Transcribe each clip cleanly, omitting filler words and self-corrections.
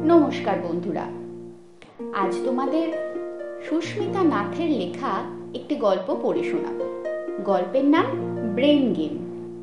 নমস্কার বন্ধুরা, আজ তোমাদের সুস্মিতা নাথের লেখা একটি গল্প পড়ে শোনাব। গল্পের নাম ব্রেন গেম।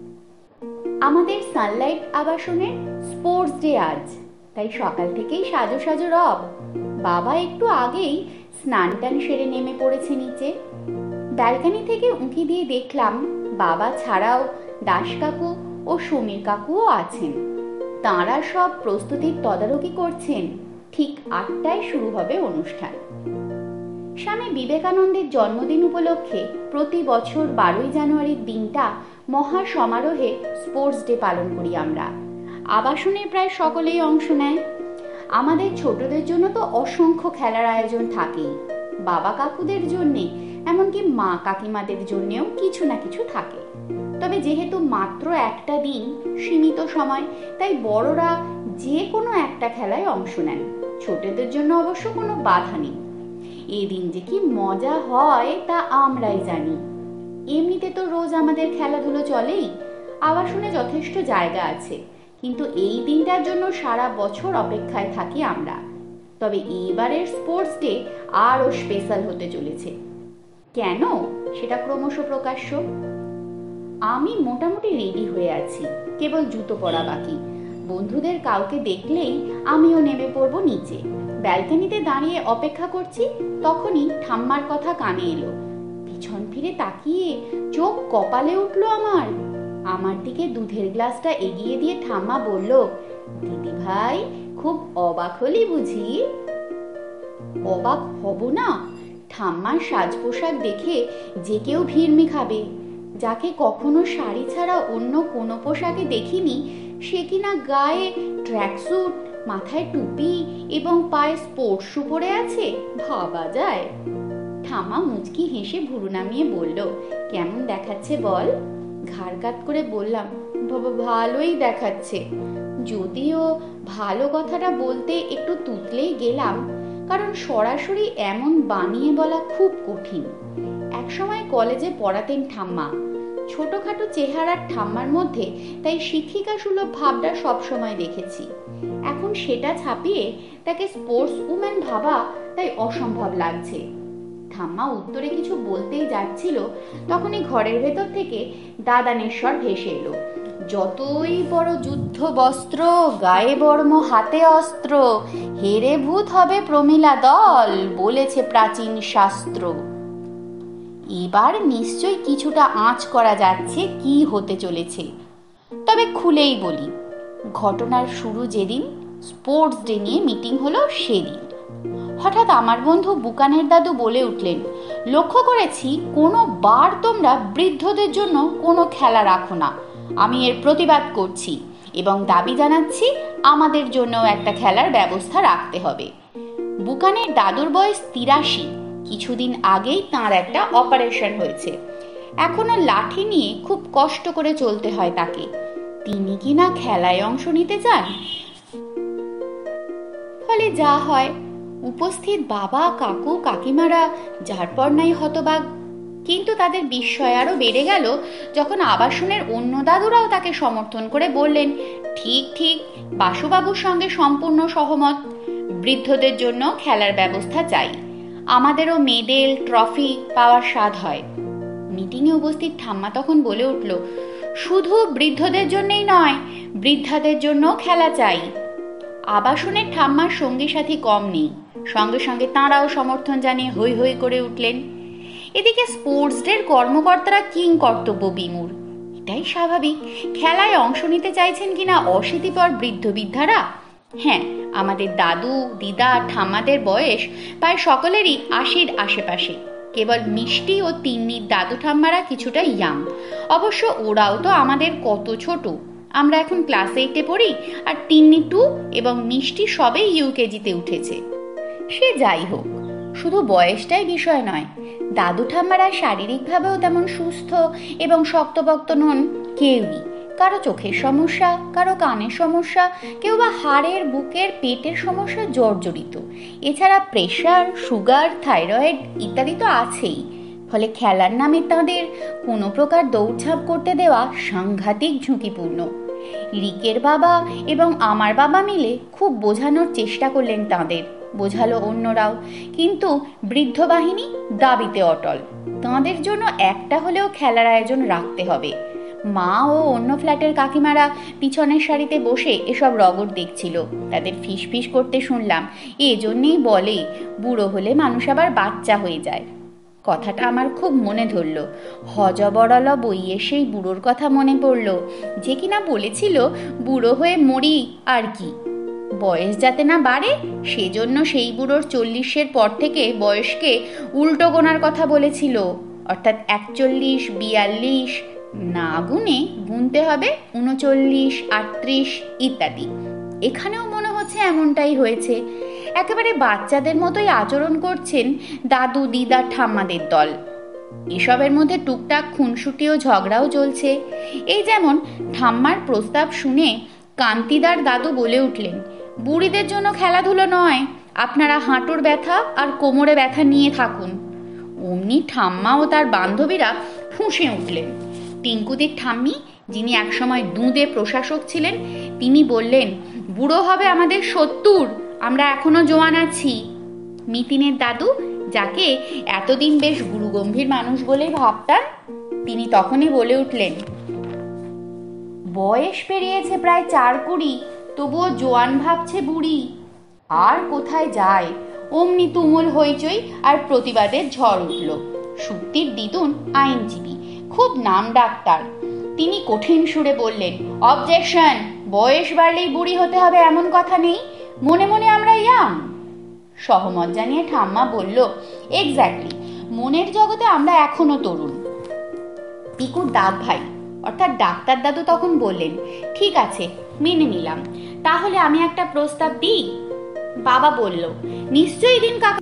আমাদের সানলাইট আবাসনের স্পোর্টস ডে আজ, তাই সকাল থেকেই সাজো সাজো রব। বাবা একটু আগেই স্নান টান সেরে নেমে পড়েছে নিচে। ব্যালকনি থেকে উঁকি দিয়ে দেখলাম বাবা ছাড়াও দাস কাকু ও সমীর কাকুও আছেন। তাঁরা সব প্রস্তুতির তদারকি করছেন। ঠিক 8টায় শুরু হবে অনুষ্ঠান। স্বামী বিবেকানন্দের জন্মদিন উপলক্ষে প্রতি বছর 12ই জানুয়ারির দিনটা মহা সমারোহে স্পোর্টস ডে পালন করি আমরা। আবাসনে প্রায় সকলেই অংশ নেয়। আমাদের ছোটদের জন্য তো অসংখ্য খেলার আয়োজন থাকেই। বাবা কাকুদের জন্যে, এমনকি মা কাকিমাদের জন্যেও কিছু না কিছু থাকে। তবে যেহেতু মাত্র একটা দিন, সীমিত সময়, তাই বড়রা যে কোনো একটা খেলায় অংশ নেন। ছোটদের জন্য অবশ্য কোনো বাধা নেই। এই দিন যে কি মজা হয় তা আমরাই জানি। এমনিতে তো রোজ আমাদের খেলাধুলো চলেই, আবাসনে যথেষ্ট জায়গা আছে, কিন্তু এই দিনটার জন্য সারা বছর অপেক্ষায় থাকি আমরা। তবে এইবারের স্পোর্টস ডে আরও স্পেশাল হতে চলেছে। কেন, সেটা ক্রমশ প্রকাশ্য। আমি মোটামুটি রেডি হয়ে আছি, কেবল জুতো পরা বাকি। বন্ধুদের কাউকে দেখলেই আমিও নেমে পড়বো নিচে। ব্যালকনিতে দাঁড়িয়ে অপেক্ষা করছি, তখনই ঠাম্মার কথা কানে এলো। পিছন ফিরে তাকিয়ে চোখ কপালে উঠলো আমার দিকে দুধের গ্লাসটা এগিয়ে দিয়ে ঠাম্মা বলল, দিদি ভাই, খুব অবাক হলি বুঝি? অবাক হব না? ঠাম্মার সাজ পোশাক দেখে যে কেউ ভিড়মি খাবে। যাকে কখনো শাড়ি ছাড়া অন্য কোনো পোশাকে দেখিনি, সে কিনা গায়ে ট্র্যাকস্যুট, মাথায় টুপি এবং পায়ে স্পোর্টস শু পরে আছে, ভাবা যায়? ঠাম্মা মুচকি হেসে ভুরু নামিয়ে বলল, কেমন দেখাচ্ছে বল? ঘাড় কাত করে বললাম, বাবা ভালোই দেখাচ্ছে। যদিও ভালো কথাটা বলতে একটু তুতলেই গেলাম, কারণ সরাসরি এমন বানিয়ে বলা খুব কঠিন। একসময় কলেজে পড়াতেন ঠাম্মা। ছোটখাটো চেহারার ঠাম্মার মধ্যে তাই শিক্ষিকা সুলভ ভাবটা সবসময় দেখেছি। এখন সেটা ছাপিয়ে তাকে স্পোর্টস উম্যান ভাবা তাই অসম্ভব লাগছে। ঠাম্মা উত্তরে কিছু বলতেই যাচ্ছিল, তখনই ঘরের ভেতর থেকে দাদানের স্বর ভেসে এলো, যতই বড় যুদ্ধ বস্ত্র, গায়ে বর্ম হাতে অস্ত্র, হেরে ভূত হবে প্রমীলা দল, বলেছে প্রাচীন শাস্ত্র। এবার নিশ্চয় কিছুটা আঁচ করা যাচ্ছে কি হতে চলেছে। তবে খুলেই বলি, ঘটনার শুরু যেদিন স্পোর্টস ডে নিয়ে মিটিং হলো সেদিন। হঠাৎ আমার বন্ধু বুকানের দাদু বলে উঠলেন, লক্ষ্য করেছি কোনো বার তোমরা বৃদ্ধদের জন্য কোনো খেলা রাখো না। আমি এর প্রতিবাদ করছি এবং দাবি জানাচ্ছি আমাদের জন্যও একটা খেলার ব্যবস্থা রাখতে হবে। বুকানের দাদুর বয়স 83। কিছুদিন আগেই তাঁর একটা অপারেশন হয়েছে। এখনো লাঠি নিয়ে খুব কষ্ট করে চলতে হয় তাকে। তিনি কিনা খেলায় অংশ নিতে চান। ফলে যা হয়, উপস্থিত বাবা কাকু কাকিমারা যার পর নাই হতবাক। কিন্তু তাদের বিস্ময় আরো বেড়ে গেল যখন আবাসনের অন্য দাদুরাও তাকে সমর্থন করে বললেন, ঠিক ঠিক, বাসুবাবুর সঙ্গে সম্পূর্ণ সহমত। বৃদ্ধদের জন্য খেলার ব্যবস্থা চাই। আমাদেরও মেডেল ট্রফি পাওয়ার স্বাদ হয়। মিটিংয়ে উপস্থিত ঠাম্মা তখন বলে উঠল, শুধু বৃদ্ধদের জন্যই নয়, বৃদ্ধাদের জন্য খেলা চাই। আবাসনের ঠাম্মার সঙ্গী সাথী কম নেই। সঙ্গে সঙ্গে তাঁরাও সমর্থন জানিয়ে হৈ হৈ করে উঠলেন। এদিকে স্পোর্টস ডের কর্মকর্তারা কিং কর্তব্য বিমূঢ়। এটাই স্বাভাবিক। খেলায় অংশ নিতে চাইছেন কিনা অশীতিপর বৃদ্ধ বৃদ্ধারা। হ্যাঁ, আমাদের দাদু দিদা ঠাম্মাদের বয়স প্রায় সকলেরই 80-র আশেপাশে। কেবল মিষ্টি ও তিন্নির দাদু ঠাম্মারা কিছুটা ইয়াং। অবশ্য ওরাও তো আমাদের কত ছোট। আমরা এখন ক্লাস 8-এ পড়ি, আর তিন্নি 2 এবং মিষ্টি সবেই ইউকেজিতে উঠেছে। সে যাই হোক, শুধু বয়সটাই বিষয় নয়। দাদু ঠাম্মারা শারীরিকভাবেও তেমন সুস্থ এবং শক্তপোক্ত নন কেউই। কারো চোখের সমস্যা, কারো কানের সমস্যা, কেউ বা হাড়ের বুকের পেটের সমস্যা জর্জরিত। এছাড়া প্রেশার, সুগার, থাইরয়েড ইত্যাদি তো আছেই। ফলে খেলার নামে তাঁদের কোনো প্রকার দৌড়ঝাঁপ করতে দেওয়া সাংঘাতিক ঝুঁকিপূর্ণ। রিকের বাবা এবং আমার বাবা মিলে খুব বোঝানোর চেষ্টা করলেন তাঁদের, বোঝালো অন্যরাও, কিন্তু বৃদ্ধ বাহিনী দাবিতে অটল। তাঁদের জন্য একটা হলেও খেলার আয়োজন রাখতে হবে। মা ও অন্য ফ্ল্যাটের কাকিমারা পিছনের সারিতে বসে এসব রগড় দেখছিল। তাদের ফিসফিস করতে শুনলাম, এজন্যেই বলে বুড়ো হলে মানুষ আবার বাচ্চা হয়ে যায়। কথাটা আমার খুব মনে ধরল। হজবরল বইয়ে সেই বুড়োর কথা মনে পড়ল, যে কিনা বলেছিল বুড়ো হয়ে মরি আর কি, বয়স যাতে না বাড়ে সেজন্য সেই বুড়োর 40-এর পর থেকে বয়সকে উল্টো গোনার কথা বলেছিল, অর্থাৎ 41, 42 না গুনে গুনতে হবে 39, 38 ইত্যাদি। এখানেও মনে হচ্ছে এমনটাই হয়েছে। একেবারে বাচ্চাদের মতোই আচরণ করছেন দাদু, দিদা, ঠাম্মাদের দল। এসবের মধ্যে টুকটাক খুনসুটি ও ঝগড়াও চলছে। এই যেমন ঠাম্মার প্রস্তাব শুনে কান্তিদার দাদু বলে উঠলেন, বুড়িদের জন্য খেলাধুলো নয়, আপনারা হাঁটুর ব্যথা আর কোমরে ব্যথা নিয়ে থাকুন। অমনি ঠাম্মা ও তার বান্ধবীরা ফুঁসে উঠলেন। টিঙ্কুদির ঠাম্মি, যিনি একসময় দুঁদে প্রশাসক ছিলেন, তিনি বললেন, বুড়ো হবে আমাদের 70, আমরা এখনো জোয়ান আছি। মিতিনের দাদু, যাকে এতদিন বেশ গুরুগম্ভীর মানুষ বলেই ভাবতাম, তিনি তখনই বলে উঠলেন, বয়স পেরিয়েছে প্রায় 4-20, তবুও জোয়ান ভাবছে বুড়ি। আর কোথায় যায়? অমনি তুমুল হইচই আর প্রতিবাদের ঝড় উঠল। সুক্তির দিদুন আইনজীবী, খুব নাম ডাক্তার। তিনি কঠিন সুরে বললেন, অবজেকশন, বয়স বাড়লেই বুড়ি হতে হবে এমন কথা নেই, মনে মনে আমরা ইয়াং। সহমত জানিয়ে ঠাম্মা বলল, এক্স্যাক্টলি, মনের জগতে আমরা এখনো তরুণ। পিকুর দাগ ভাই অর্থাৎ ডাক্তার দাদু তখন বললেন, ঠিক আছে, মেনে নিলাম, তাহলে আমি একটা প্রস্তাব দিই। বাবা বলল, নিশ্চয়ই দিন কাকা।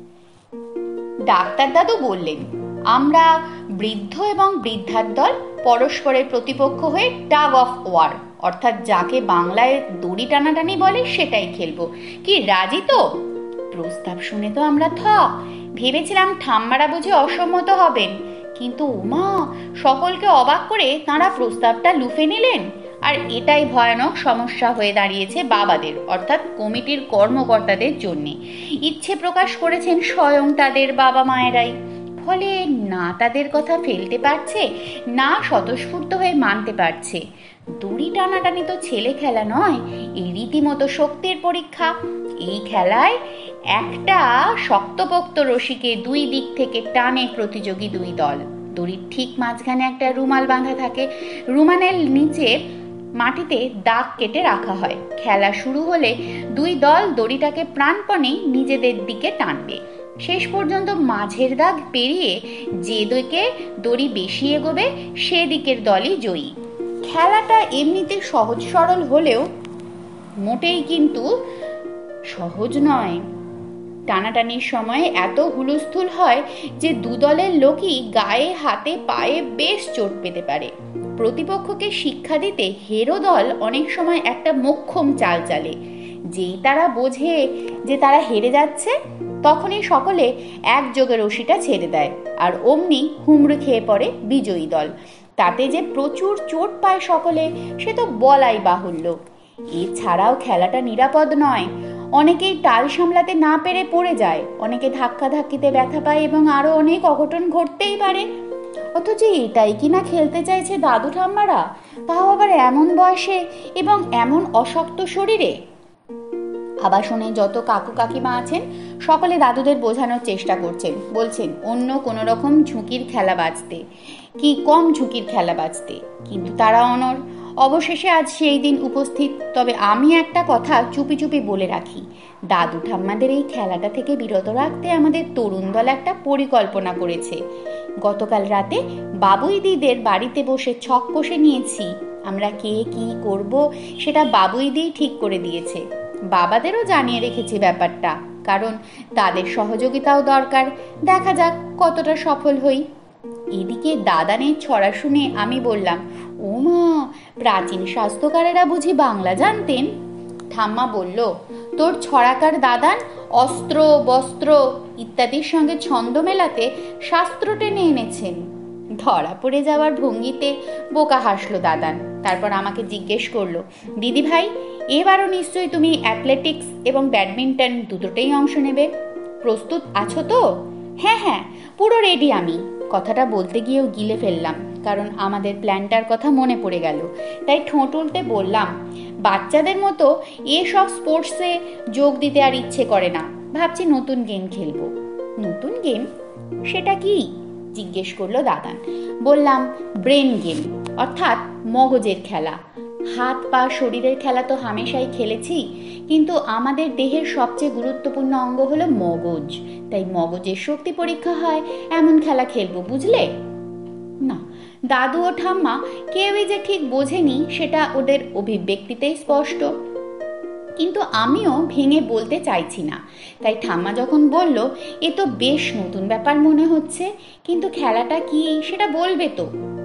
ডাক্তার দাদু বললেন, আমরা বৃদ্ধ এবং বৃদ্ধার দল পরস্পরের প্রতিপক্ষ হয়ে টাগ অফ ওয়ার, অর্থাৎ যাকে বাংলায় দড়ি টানাটানি বলে, সেটাই খেলবো। কি রাজি তো? প্রস্তাব শুনে তো আমরা থ, ভেবেছিলাম ঠাম্মারা বুঝে অসম্মত হবেন, কিন্তু উমা, সকলকে অবাক করে তাঁরা প্রস্তাবটা লুফে নিলেন। আর এটাই ভয়ানক সমস্যা হয়ে দাঁড়িয়েছে বাবাদের, অর্থাৎ কমিটির কর্মকর্তাদের জন্যে। ইচ্ছে প্রকাশ করেছেন স্বয়ং তাদের বাবা মায়েরাই। ফলে না তাদের কথা ফেলতে পারছে, না স্বতঃস্ফূর্ত হয়ে মানতে পারছে। দড়ি টানাটানি তো ছেলে খেলা নয়, এই রীতিমতো শক্তির পরীক্ষা। এই খেলায় একটা শক্তপোক্ত রশিকে দুই দিক থেকে টানে প্রতিযোগী দুই দল। দড়ির ঠিক মাঝখানে একটা রুমাল বাঁধা থাকে, রুমালের নিচে মাটিতে দাগ কেটে রাখা হয়। খেলা শুরু হলে দুই দল দড়িটাকে প্রাণপণে নিজেদের দিকে টানবে। শেষ পর্যন্ত মাঝের দাগ পেরিয়ে যে দিকে দড়ি বেশি এগোবে সেদিকের দলই জয়ী। খেলাটা এমনিতে সহজ সরল হলেও মোটেই কিন্তু সহজ নয়। টানাটানির সময় এত হুলস্থুল হয় যে দুদলের লোকই গায়ে, হাতে, পায়ে বেশ চোট পেতে পারে। প্রতিপক্ষকে শিক্ষা দিতে হেরো দল অনেক সময় একটা মোক্ষম চাল চালে। যেই তারা বোঝে যে তারা হেরে যাচ্ছে, তখনই সকলে একযোগে রশিটা ছেড়ে দেয়, আর অমনি হুমড়ি খেয়ে পড়ে বিজয়ী দল। তাতে যে প্রচুর চোট পায় সকলে, সে তো বলাই বাহুল্য। এছাড়াও খেলাটা নিরাপদ নয়। অনেকেই টাল সামলাতে না পেরে পড়ে যায়, অনেকে ধাক্কাধাক্কিতে ব্যথা পায় এবং আরো অনেক অঘটন ঘটতেই পারে। অথচ এটাই কিনা খেলতে চাইছে দাদু ঠাম্মারা, তাও আবার এমন বয়সে এবং এমন অশক্ত শরীরে। আবাসনে যত কাকু কাকিমা আছেন সকলে দাদুদের বোঝানোর চেষ্টা করছেন, বলছেন অন্য কোনো রকম ঝুঁকির খেলা বাজতে, কি কম ঝুঁকির খেলা বাজতে, কিন্তু তারা অনড়। অবশেষে আজ সেই দিন উপস্থিত। তবে আমি একটা কথা চুপি চুপি বলে রাখি, দাদু ঠাম্মাদের এই খেলাটা থেকে বিরত রাখতে আমাদের তরুণ দল একটা পরিকল্পনা করেছে। গতকাল রাতে বাবুই দিদের বাড়িতে বসে ছক কষে নিয়েছি। আমরা কে কি করব সেটা বাবুই দি ঠিক করে দিয়েছে। বাবাদেরও জানিয়ে রেখেছি ব্যাপারটা, কারণ তাদের সহযোগিতাও দরকার। দেখা যাক কতটা সফল হই। এদিকে দাদানের ছড়া শুনে আমি বললাম, ও মা, প্রাচীন শাস্ত্রকারেরা বুঝি বাংলা জানতেন? ঠাম্মা বলল, তোর ছড়াকার দাদান অস্ত্র, বস্ত্র ইত্যাদির সঙ্গে ছন্দ মেলাতে শাস্ত্র টেনে এনেছেন। ধরা পড়ে যাওয়ার ভঙ্গিতে বোকা হাসল দাদান। তারপর আমাকে জিজ্ঞেস করলো, দিদি ভাই, এবারও নিশ্চয়ই তুমি অ্যাথলেটিক্স এবং ব্যাডমিন্টন দুটোতেই অংশ নেবে, প্রস্তুত আছো তো? হ্যাঁ হ্যাঁ, পুরো রেডি আমি। কথাটা বলতে গিয়েও গিলে ফেললাম, কারণ আমাদের প্ল্যানটার কথা মনে পড়ে গেল। তাই ঠোঁট উল্টে বললাম, বাচ্চাদের মতো এসব স্পোর্টসে যোগ দিতে আর ইচ্ছে করে না, ভাবছি নতুন গেম খেলবো। নতুন গেম? সেটা কি? জিজ্ঞেস করলো দাদান। বললাম, ব্রেন গেম, অর্থাৎ মগজের খেলা। হাত পা শরীরের খেলা তো হামেশাই খেলেছি, কিন্তু আমাদের দেহের সবচেয়ে গুরুত্বপূর্ণ অঙ্গ হলো মগজ। তাই মগজের শক্তি পরীক্ষা হয় এমন খেলা খেলবো, বুঝলে? না, দাদু ও ঠাম্মা কেউই যে ঠিক বোঝেনি সেটা ওদের অভিব্যক্তিতেই স্পষ্ট। কিন্তু আমিও ভেঙে বলতে চাইছি না। তাই ঠাম্মা যখন বলল, এ তো বেশ নতুন ব্যাপার মনে হচ্ছে, কিন্তু খেলাটা কি সেটা বলবে তো?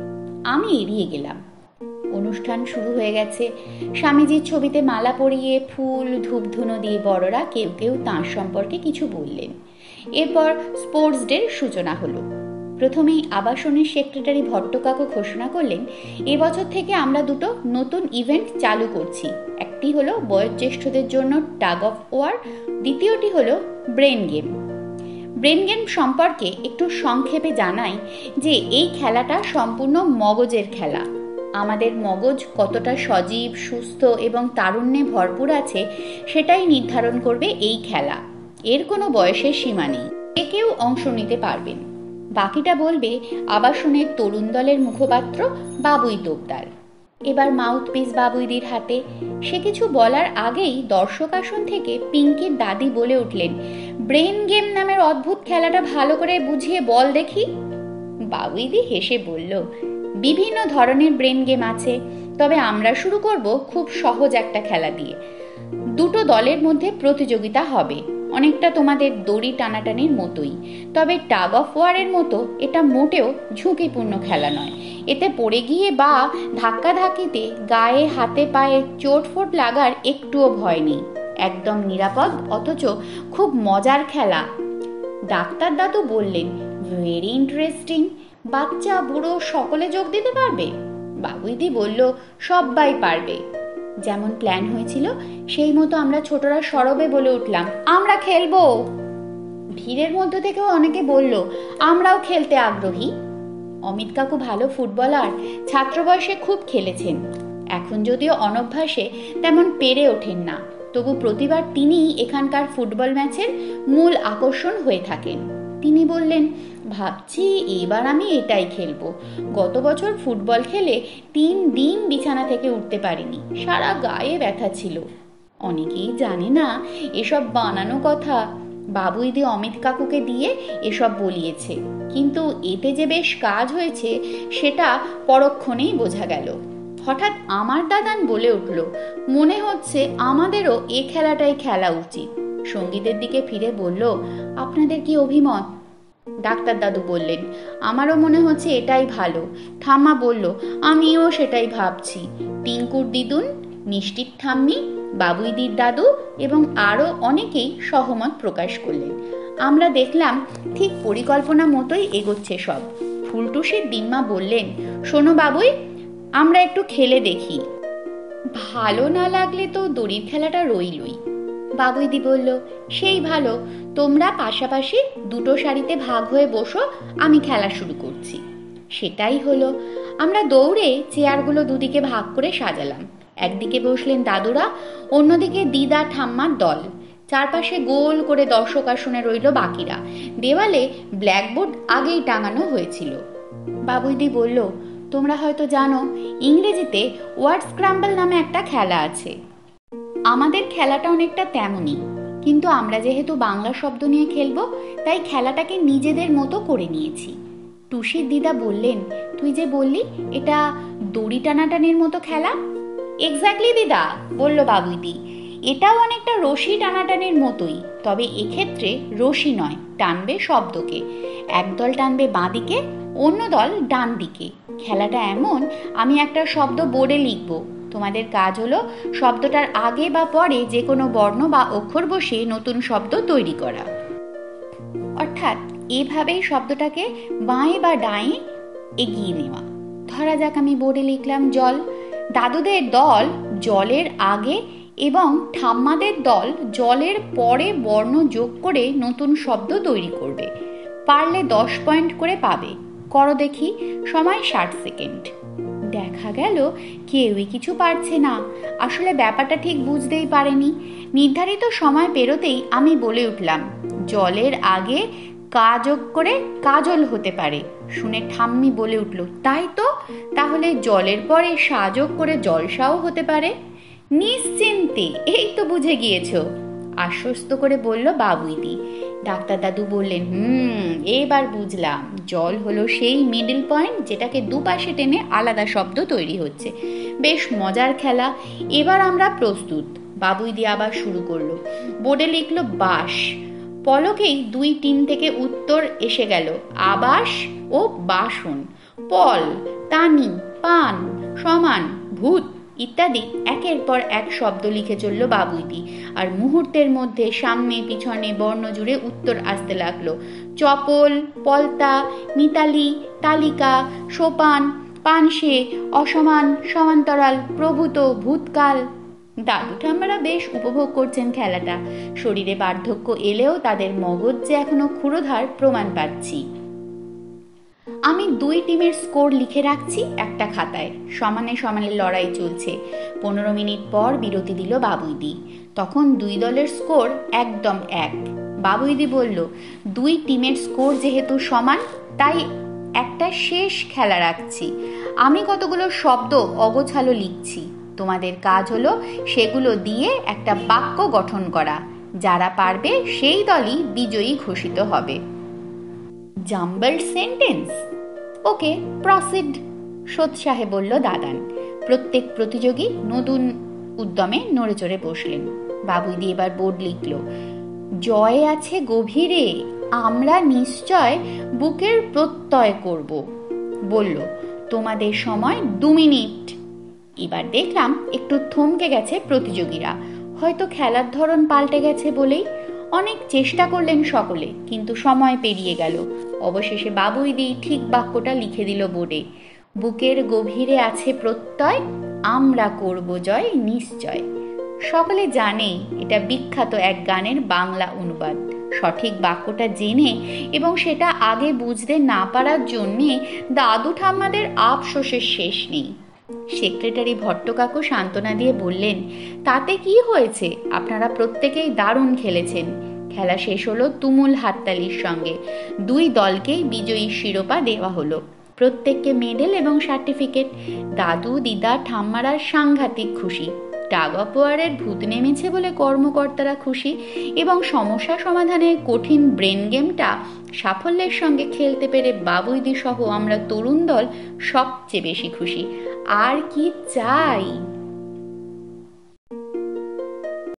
আমি এড়িয়ে গেলাম। অনুষ্ঠান শুরু হয়ে গেছে। স্বামীজির ছবিতে মালা পরিয়ে ফুল ধূপধুনো দিয়ে বড়রা কেউ কেউ তাঁর সম্পর্কে কিছু বললেন। এরপর স্পোর্টস ডের সূচনা হলো। প্রথমেই আবাসনের সেক্রেটারি ভট্টকাকু ঘোষণা করলেন, এবছর থেকে আমরা দুটো নতুন ইভেন্ট চালু করছি। একটি হলো বয়োজ্যেষ্ঠদের জন্য টাগ অফ ওয়ার, দ্বিতীয়টি হলো ব্রেন গেম। ব্রেন গেম সম্পর্কে একটু সংক্ষেপে জানাই যে এই খেলাটা সম্পূর্ণ মগজের খেলা। আমাদের মগজ কতটা সজীব, সুস্থ এবং তারুণ্যে ভরপুর আছে সেটাই নির্ধারণ করবে এই খেলা। এর কোনো বয়সের সীমা নেই, যে কেউ অংশ নিতে পারবেন। বাকিটা বলবে আবাসনের তরুণ দলের মুখপাত্র বাবুই তোপদার। এবার মাউথপিস বাবুইদির হাতে। সে কিছু বলার আগেই দর্শক আসন থেকে পিঙ্কির দাদি বলে উঠলেন, ব্রেন গেম নামের অদ্ভুত খেলাটা ভালো করে বুঝিয়ে বল দেখি। বাবুইদি হেসে বলল, বিভিন্ন ধরনের ব্রেন গেম আছে, তবে আমরা শুরু করব খুব সহজ একটা খেলা দিয়ে। দুটো দলের মধ্যে প্রতিযোগিতা হবে, অনেকটা তোমাদের দড়ি টানাটানির মতোই। তবে টাগ অফ ওয়ারের মতো এটা মোটেও ঝুঁকিপূর্ণ খেলা নয়। এতে পড়ে গিয়ে বা ধাক্কাধাক্কিতে গায়ে হাতে পায়ে চোটফোট লাগার একটুও ভয় নেই। একদম নিরাপদ, অথচ খুব মজার খেলা। ডাক্তার দাদু বললেন, ভেরি ইন্টারেস্টিং। বাচ্চা বুড়ো সকলে যোগ দিতে পারবে? বাবুইদি বলল, সবাই পারবে। যেমন প্ল্যান হয়েছিল সেই মতো আমরা ছোটরা সরবে বলে উঠলাম, আমরা খেলবো। ভিড়ের মধ্য থেকেও অনেকে বলল, আমরাও খেলতে আগ্রহী। অমিত কাকু ভালো ফুটবলার, ছাত্র বয়সে খুব খেলেছেন। এখন যদিও অনভ্যাসে তেমন পেরে ওঠেন না, তবু প্রতিবার তিনিই এখানকার ফুটবল ম্যাচের মূল আকর্ষণ হয়ে থাকেন। তিনি বললেন, ভাবছি এবার আমি এটাই খেলবো। গত বছর ফুটবল খেলে 3 দিন বিছানা থেকে উঠতে পারিনি, সারা গায়ে ব্যথা ছিল। অনেকেই জানে না এসব বানানো কথা। বাবুইদি অমিত কাকুকে দিয়ে এসব বলিয়েছে, কিন্তু এতে যে বেশ কাজ হয়েছে সেটা পরক্ষণেই বোঝা গেল। হঠাৎ আমার দাদান বলে উঠল, মনে হচ্ছে আমাদেরও এ খেলাটাই খেলা উচিত। সঙ্গীদের দিকে ফিরে বলল, আপনাদের কি অভিমত? ডাক্তার দাদু বললেন, আমারও মনে হচ্ছে এটাই ভালো। ঠাম্মা বলল, আমিও সেটাই ভাবছি। টিঙ্কুর দিদুন, মিষ্টির ঠাম্মি, বাবুইদির দাদু এবং আরও অনেকেই সহমত প্রকাশ করলেন। আমরা দেখলাম ঠিক পরিকল্পনা মতোই এগোচ্ছে সব। ফুলটুসির দিম্মা বললেন, শোনো বাবুই, আমরা একটু খেলে দেখি। ভালো না লাগলে তো দড়ির খেলাটা রইলই। বাবুইদি বলল, সেই ভালো, তোমরা পাশাপাশি দুটো সারিতে ভাগ হয়ে বসো, আমি খেলা শুরু করছি। সেটাই হলো। আমরা দৌড়ে চেয়ারগুলো দুদিকে ভাগ করে সাজালাম। একদিকে বসলেন দাদুরা, অন্যদিকে দিদা ঠাম্মার দল। চারপাশে গোল করে দর্শক আসনে রইল বাকিরা। দেওয়ালে ব্ল্যাকবোর্ড আগেই টাঙানো হয়েছিল। বাবুইদি বলল, তোমরা হয়তো জানো, ইংরেজিতে ওয়ার্ড স্ক্রাম্বল নামে একটা খেলা আছে। আমাদের খেলাটা অনেকটা তেমনই, কিন্তু আমরা যেহেতু বাংলা শব্দ নিয়ে খেলবো, তাই খেলাটাকে নিজেদের মতো করে নিয়েছি। টুসির দিদা বললেন, তুই যে বললি এটা দড়ি টানাটানির মতো খেলা? এক্স্যাক্টলি দিদা, বলল বাবুইদি। এটাও অনেকটা রশি টানাটানির মতোই, তবে এক্ষেত্রে রশি নয়, টানবে শব্দকে। একদল টানবে বাঁ দিকে, অন্য দল ডান দিকে। খেলাটা এমন, আমি একটা শব্দ বোর্ডে লিখব, তোমাদের কাজ হলো শব্দটার আগে বা পরে যে কোনো বর্ণ বা অক্ষর বসিয়ে নতুন শব্দ তৈরি করা। অর্থাৎ এভাবেই শব্দটাকে বাঁয়ে বা ডাঁয়ে এগিয়ে নেওয়া। ধরা যাক আমি বোর্ডে লিখলাম জল, দাদুদের দল জলের আগে এবং ঠাম্মাদের দল জলের পরে বর্ণ যোগ করে নতুন শব্দ তৈরি করবে। পারলে 10 পয়েন্ট করে পাবে। করো দেখি। সময় 60 সেকেন্ড। দেখা গেল কেউই কিছু পারছে না। আসলে ব্যাপারটা ঠিক বুঝতেই পারেনি। নির্ধারিত সময় পেরোতেই আমি বলে উঠলাম, জলের আগে কা যোগ করে কাজল হতে পারে। শুনে ঠাম্মি বলে উঠল, তাই তো, তাহলে জলের পরে সা যোগ করে জলসাও হতে পারে। নিশ্চিন্তে, এই তো বুঝে গিয়েছো, আশ্বস্ত করে বলল বাবুইদি। ডাক্তার দাদু বললেন, এবার বুঝলাম, জল হলো সেই মিডল পয়েন্ট যেটাকে দুপাশে টেনে আলাদা শব্দ তৈরি হচ্ছে। বেশ মজার খেলা। এবার আমরা প্রস্তুত। বাবুইদি আবার শুরু করলো। বোর্ডে লিখলো বাস। পলকেই 2 টিম থেকে উত্তর এসে গেল, আবাস ও বাসন। পল, তানি, পান, সমান, ভূত ইত্যাদি একের পর এক শব্দ লিখে চলল বাবুইদি। আর মুহূর্তের মধ্যে সামনে পিছনে বর্ণ জুড়ে উত্তর আসতে লাগলো। চপল, পলতা, মিতালি, তালিকা, সোপান, পানসে, অসমান, সমান্তরাল, প্রভূত, ভূতকাল। দাদু ঠাম্মারা বেশ উপভোগ করছেন খেলাটা। শরীরে বার্ধক্য এলেও তাদের মগজ যে এখনো ক্ষুরোধার প্রমাণ পাচ্ছি। আমি 2 টিমের স্কোর লিখে রাখছি একটা খাতায়। সমানে সমানে লড়াই চলছে। 15 মিনিট পর বিরতি দিল বাবুইদি। তখন 2 দলের স্কোর একদম এক। বাবুইদি বলল, 2 টিমের স্কোর যেহেতু সমান, তাই একটা শেষ খেলা রাখছি। আমি কতগুলো শব্দ অগোছালো লিখছি। তোমাদের কাজ হলো সেগুলো দিয়ে একটা বাক্য গঠন করা। যারা পারবে সেই দলই বিজয়ী ঘোষিত হবে। জাম্বলড সেন্টেন্স? ওকে, প্রসিড, সোৎসাহে বলল দাদান। প্রত্যেক প্রতিযোগী নতুন উদ্যমে নড়ে চড়ে বসলেন। বাবুইদি এবার বোর্ড লিখল, জয় আছে গভীরে, আমরা নিশ্চয় বুকের প্রত্যয় করব। বলল, তোমাদের সময় 2 মিনিট। এবার দেখলাম একটু থমকে গেছে প্রতিযোগীরা। হয়তো খেলার ধরন পাল্টে গেছে বলেই। অনেক চেষ্টা করলেন সকলে, কিন্তু সময় পেরিয়ে গেল। অবশেষে বাবুইদি ঠিক বাক্যটা লিখে দিল বোর্ডে। বুকের গভীরে আছে প্রত্যয়, আমরা করব জয় নিশ্চয়। সকলে জানে এটা বিখ্যাত এক গানের বাংলা অনুবাদ। সঠিক বাক্যটা জেনে এবং সেটা আগে বুঝতে না পারার জন্যে দাদু ঠাম্মাদের আফসোসের শেষ নেই। সেক্রেটারি ভট্টকাকু সান্ত্বনা দিয়ে বললেন, তাতে কি হয়েছে, আপনারা প্রত্যেকেই দারুণ খেলেছেন। খেলা শেষ হলো তুমুল হাততালির সঙ্গে। 2 দলকেই বিজয়ী শিরোপা দেওয়া হলো। প্রত্যেককে মেডেল এবং সার্টিফিকেট। দাদু দিদা ঠাম্মারা সাংঘাতিক খুশি। টাগ অফ ওয়ারের ভূত নেমেছে বলে কর্মকর্তারা খুশি এবং সমস্যা সমাধানের কঠিন ব্রেন গেমটা সাফল্যের সঙ্গে খেলতে পেরে বাবুইদি সহ আমরা তরুণ দল সবচেয়ে বেশি খুশি। আর কি চাই?